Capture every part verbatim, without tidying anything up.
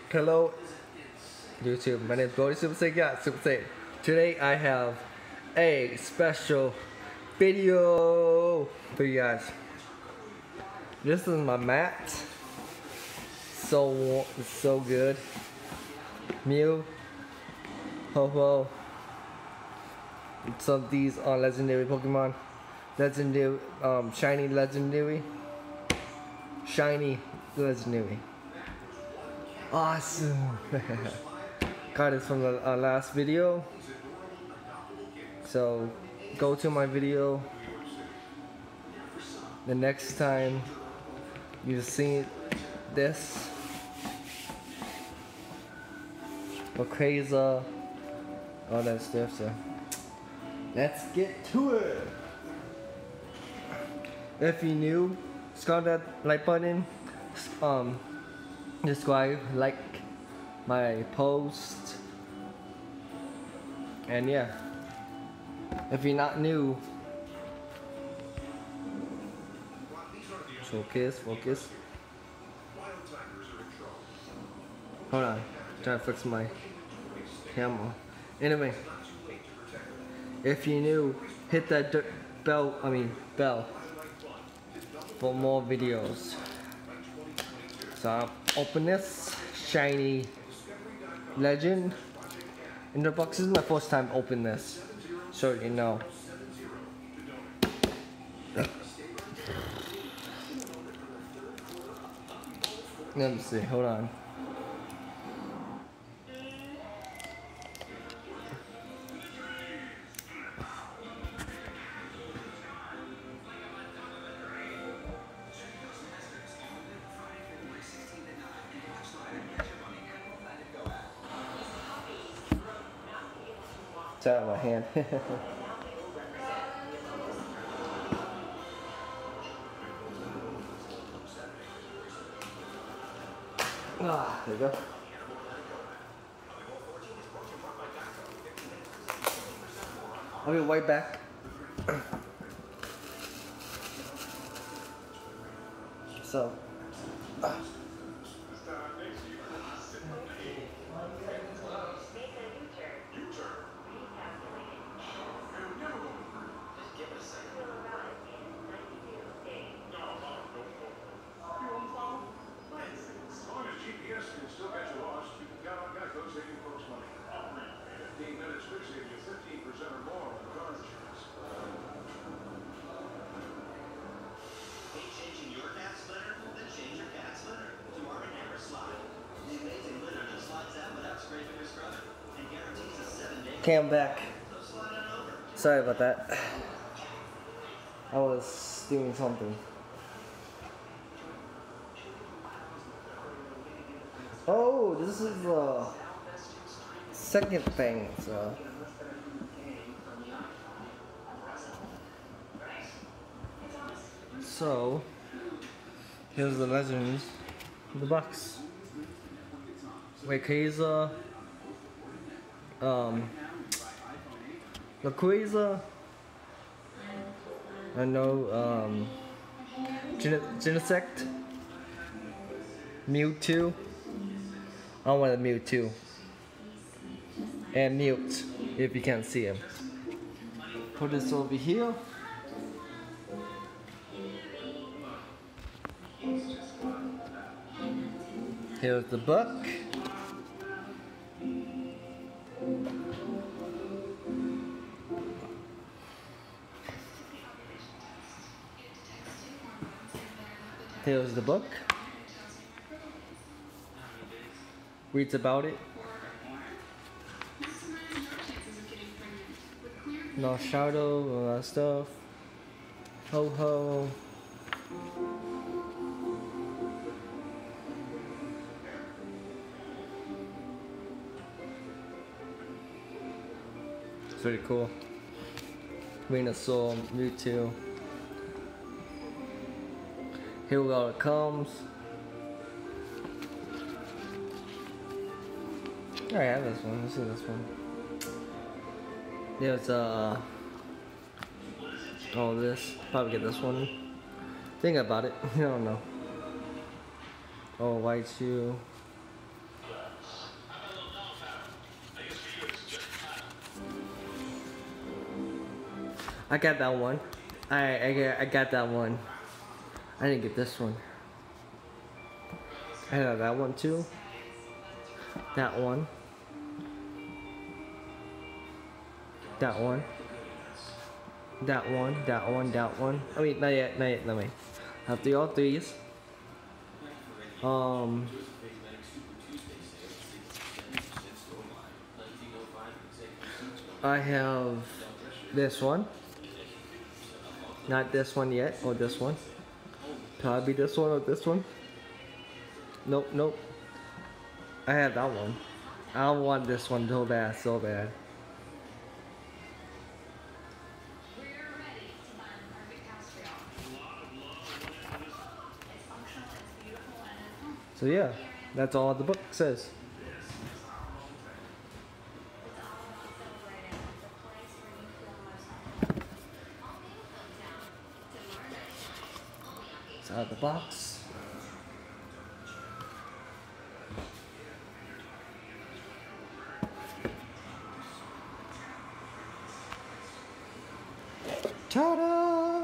Hello YouTube, my name is Brody Super Saiyan. Yeah, Super Saiyan. Today I have a special video for you guys. This is my mat. So warm, it's so good. Mew, Ho-Ho. Some of these are legendary Pokemon. Legendary, um, shiny legendary. Shiny legendary. Awesome. Got it from the uh, last video. So go to my video. The next time you see this, Rayquaza, all that stuff. So let's get to it. If you're new, scroll that like button. Um. Subscribe, like my post, and yeah, if you're not new, focus, focus. Hold on, trying to fix my camera. Anyway, if you're new, hit that bell. I mean bell for more videos. So I'll open this shiny legend in the box. This is my first time opening this, so you know. Let me see, hold on. It's out of my hand. Ah, there you go. I'll be right back. So. Ah. Okay, I'm back. Sorry about that. I was doing something. Oh, this is the second thing. So. So, here's the legends in the box. Rayquaza, um, Rayquaza, I know, um, Gen Genesect, Mewtwo, I want a Mewtwo, and Mute, if you can't see him. Put this over here. Here's the book. Here's the book. Reads about it. No shadow, all that stuff. Ho ho. It's pretty cool. Venusaur, Mewtwo. Here we go, it comes. I have this one. Let's see this one. There's uh oh this. Probably get this one. Think about it. I don't know. Oh, Raichu. I got that one. I I got I got that one. I didn't get this one. I got that one too. That one. That one. That one. That one. That one. I mean, not yet. Not yet. Not yet. I have three all threes. Um. I have this one. Not this one yet, or this one. Probably this one or this one. Nope, nope. I have that one. I don't want this one so bad, so bad. So yeah, that's all the book says. It's out of the box. Ta-da!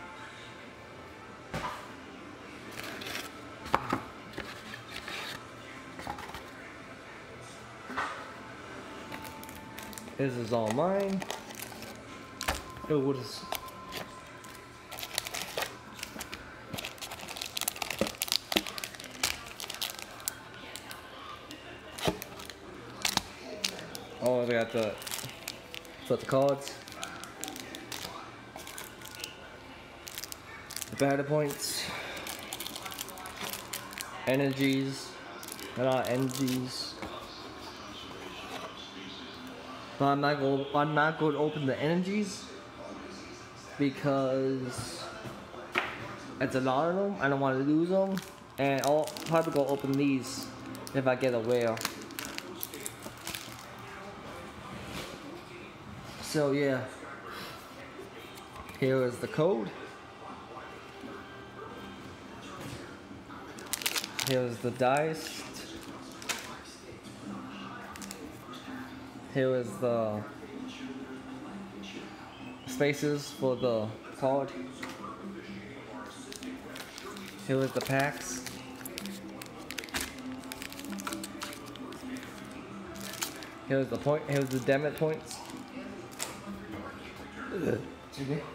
This is all mine. Oh, what is... Oh, I got the... Flip the cards. The battle points. Energies. A lot of energies. But I'm not going. I'm not going to open the energies because it's a lot of them. I don't want to lose them, and I'll probably go open these if I get a rare. So yeah, here is the code. Here's the dice. Here is the spaces for the card. Here is the packs. Here's the point. Here's the damage points. Excuse me.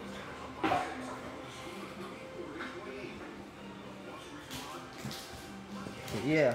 Yeah.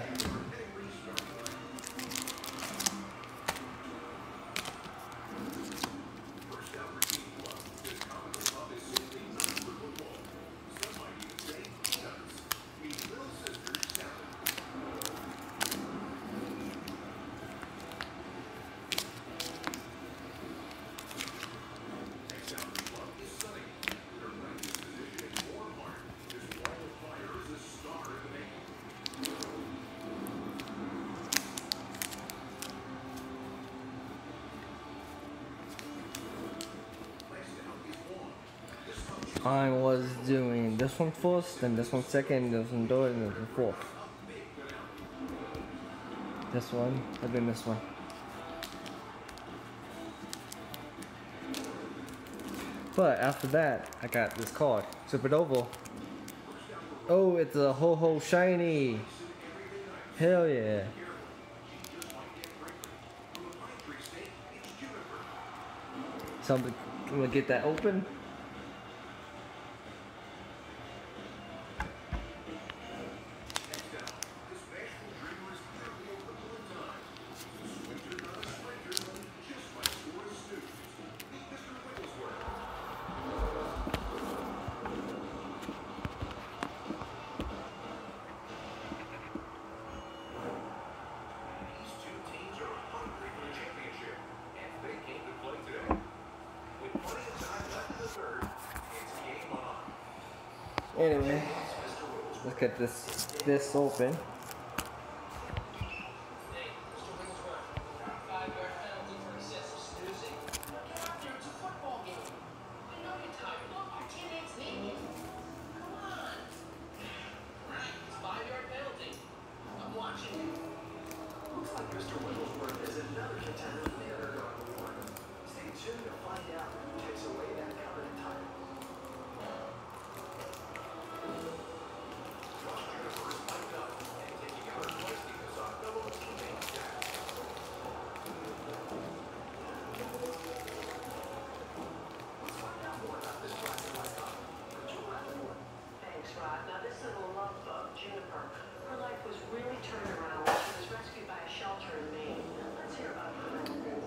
I was doing this one first, then this one second, this one third, and this one fourth. This one, and then this one. But after that, I got this card, Super Oval. Oh, it's a Ho Ho Shiny. Hell yeah. So I'm gonna get that open. Anyway, let's get this this open.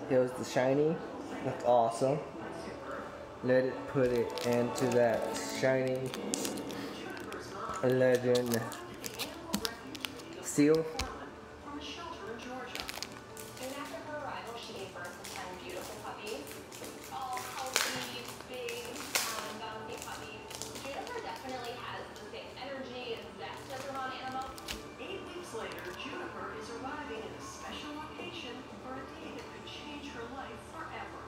here's the shiny. That's awesome. Let it put it into that shiny legend seal. From a shelter in Georgia. Soon after her arrival, she gave birth to ten beautiful puppies. All healthy, big, um, bouncy puppies. Juniper definitely has the same energy and zest as her mom animal. Eight weeks later, Juniper is arriving in a special location for a day that could change her life forever.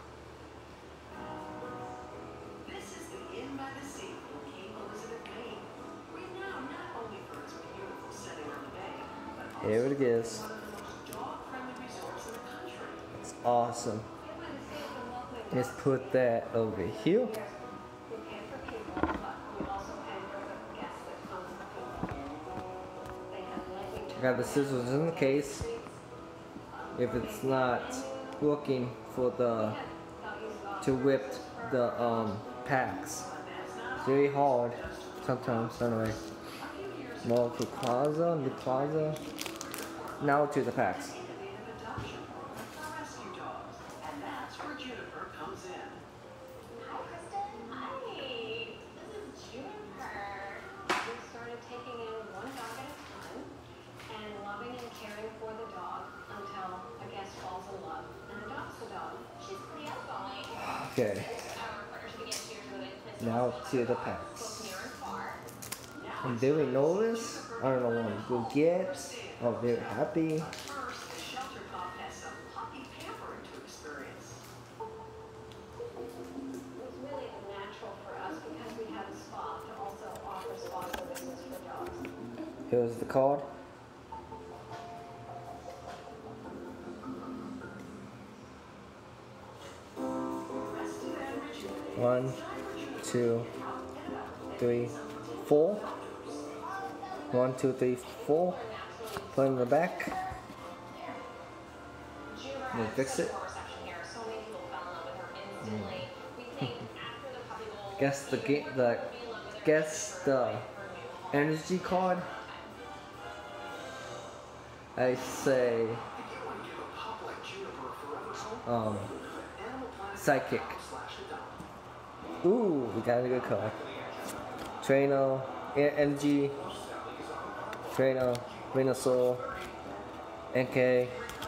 This is the Inn by the Sea in Cape Elizabeth, Maine. Renowned not only for its beautiful setting on the bay, but also Here it is. one of the most dog-friendly resorts in the country. It's awesome. Let's put that over here. We pay for people, but we also pay for the guests that come to the pool. They have lightning. I got the scissors in the case. If it's not working for the to whip the um packs, it's very hard sometimes. Anyway, more to plaza, the plaza. Now to the packs. Innovative adoption program for rescue dogs, and that's where Juniper comes in. Hi, Kristen. Hi. This is Juniper. We started taking in one dog at a time and loving and caring for the dog until a guest falls in love and adopts the dog. She's pretty outgoing. Okay. Our partnership began two years ago with Princess Now to the both packs. near and far. I'm very nervous. I don't know what I'm gonna get. I'm very happy. First, the shelter pup has some puppy pampering to experience. It was really natural for us because we had a spa to also offer spa services for dogs. Here's the card. Rested and rejuvenated. One, two, three, four. One, two, three, four. Put in the back. Juniper You had fix such it? a reception here. So many people fell in love with her instantly. We think after the puppy bowl, Guess the game. The guess the energy card. I say If you want to give a pup like Juniper a forever home, um animal planet psychic. slash adopt. Ooh, we got a good card. Trainer, E- energy, trainer, Venusaur, N K,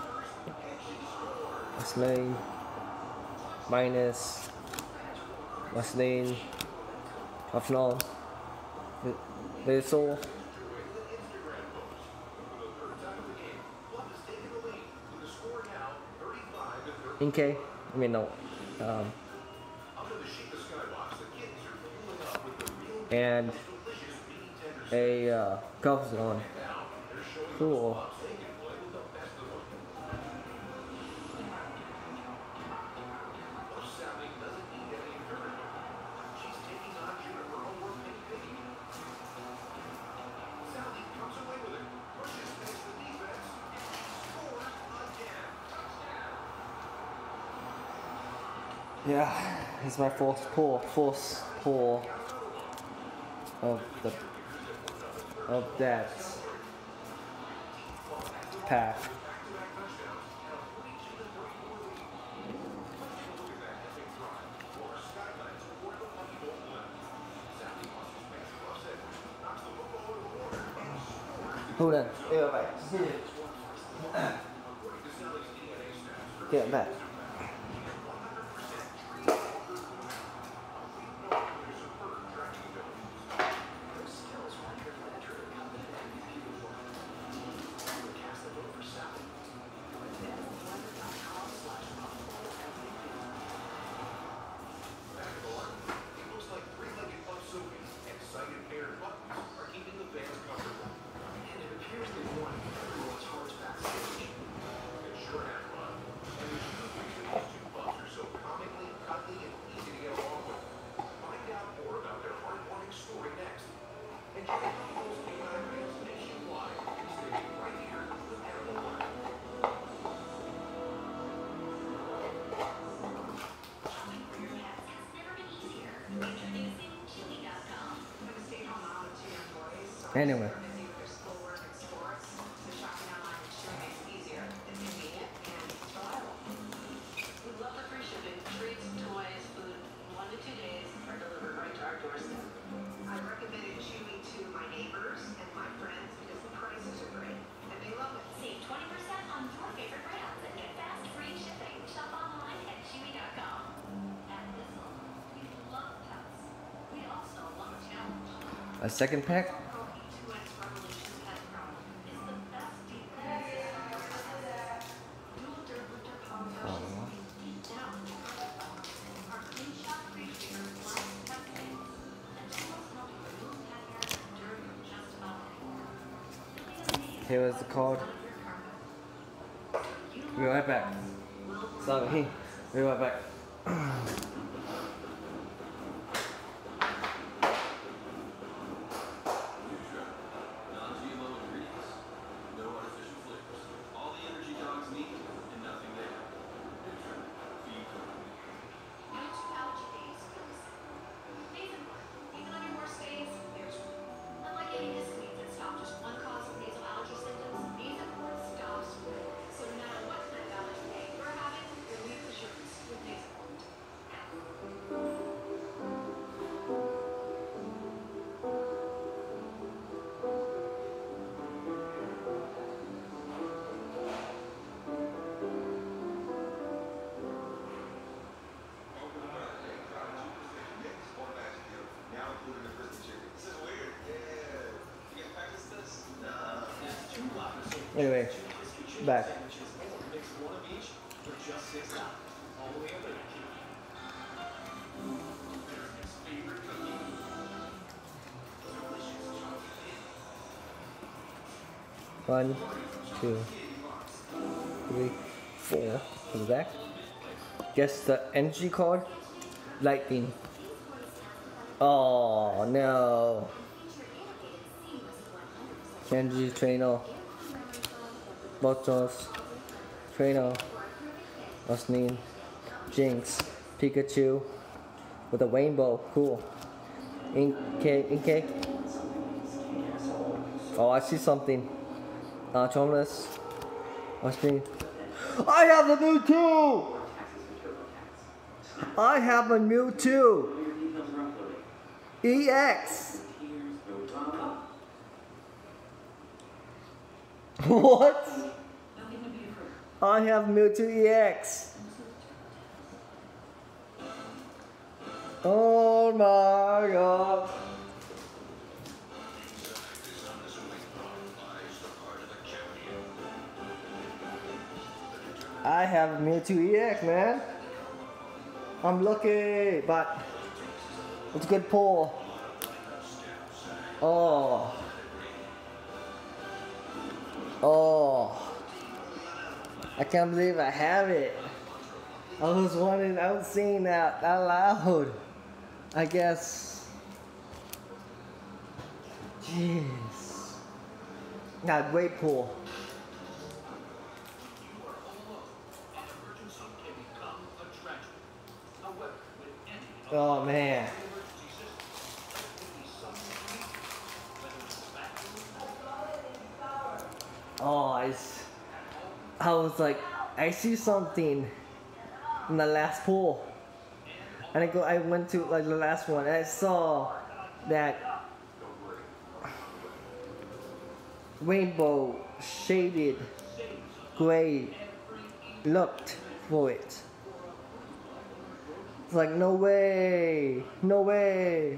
Wesley, minus, Wesley, Huffnall, Venusaur, N K, I mean no, um, and a uh, golf zone. Cool. Yeah, it's my fourth pull, fourth pull of the of that pack. Hold on. Yeah, right. Get back. Anyway. A second pack? Oh. Here is the card. We'll be right back. So, hey, we'll be right back. Anyway, back. One, two, three, four. To the back. Guess the energy card. Lightning. Oh no. Energy trainer. Botos, Trainer, Osnin, Jinx, Pikachu with a rainbow, cool. Inkay, Inkay. Oh, I see something. Uh, Chomless, Osnin. I have a Mewtwo! I have a Mewtwo! E X! What? I have Mewtwo E X. Oh my god. I have Mewtwo E X, man. I'm lucky, but it's a good pull. Oh. Oh, I can't believe I have it. I was wondering, I was saying that out loud. I guess. Jeez. Not great pull. Oh man. Oh, I, I was like, I see something in the last pool, and I go, I went to like the last one, and I saw that rainbow shaded gray. Looked for it. It's like no way, no way.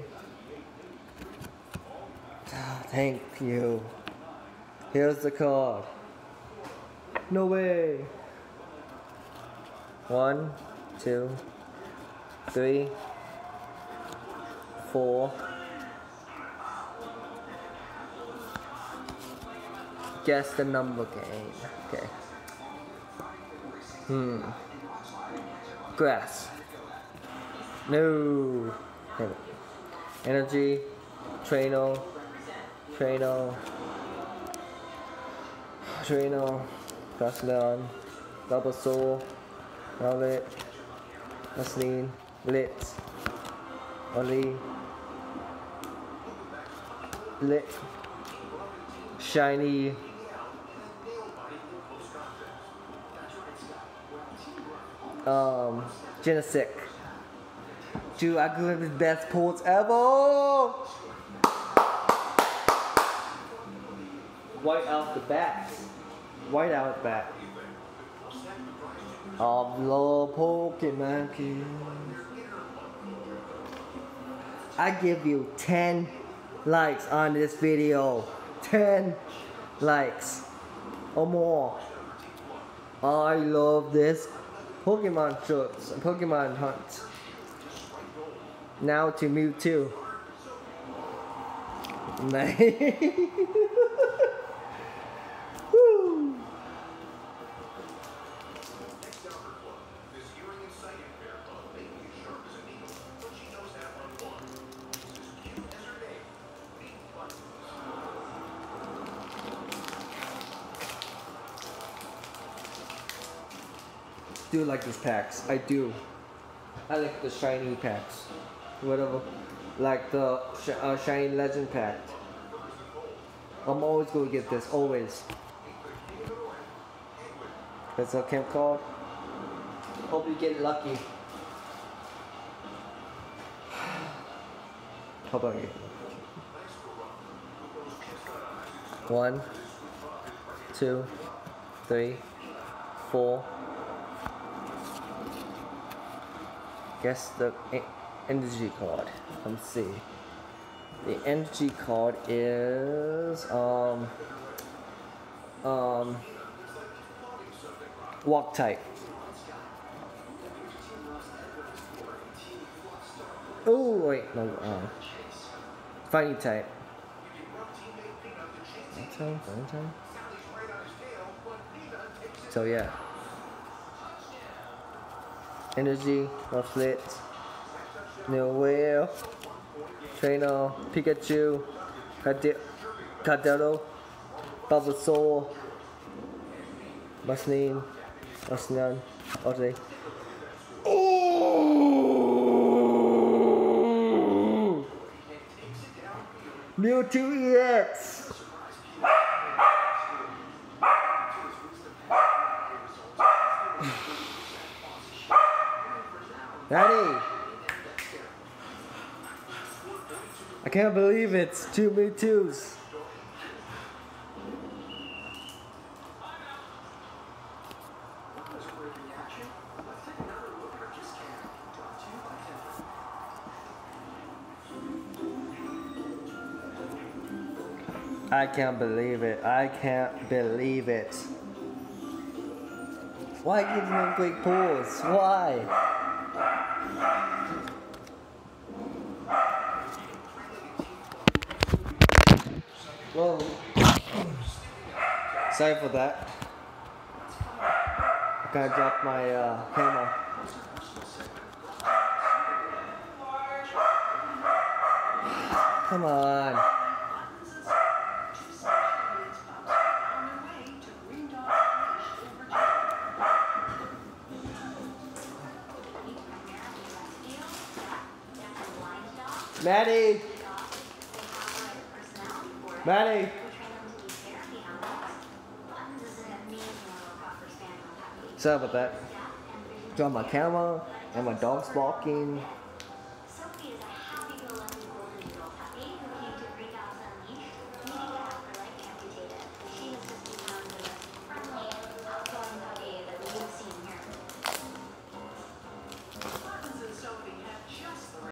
Oh, thank you. Here's the card. No way. One, two, three, four. Guess the number game. Okay. Hmm. Grass. No. Energy. Trainer. Trainer. Trainer, Grassleon, Bulbasaur, Rowlet, Asleen, Lit, Oli, Lit, Shiny, um, Genesect. Dude, I could have the best pulls ever! White out the bat. White out bat. Of the Pokemon King. I give you ten likes on this video. ten likes or more. I love this Pokemon shirts and Pokemon hunt. Now to Mewtwo. Woo. Do like these packs. I do. I like the shiny packs. Whatever. Like the sh uh, shiny legend pack. I'm always going to get this. Always. That's a camp card. Hope you get lucky. How about you? One, two, three, four. Guess the e energy card. Let's see. The energy card is um um walk type. Oh wait, no, um, fighting type. Fighting type, fighting type. So yeah. Energy, Rufflet, New Whale, Trainer, Pikachu, Cardero, Bulbasaur, Musnine, Musnan, Oddly. Oh! Mewtwo E X! Daddy! I can't believe it's two Mewtwo's. I can't believe it. I can't believe it. Why give me quick pause? Why? Whoa. Sorry for that. I kinda dropped my uh, camera. Come on. Maddie! Maddie! Sorry about that. Drop my camera and my dog's barking.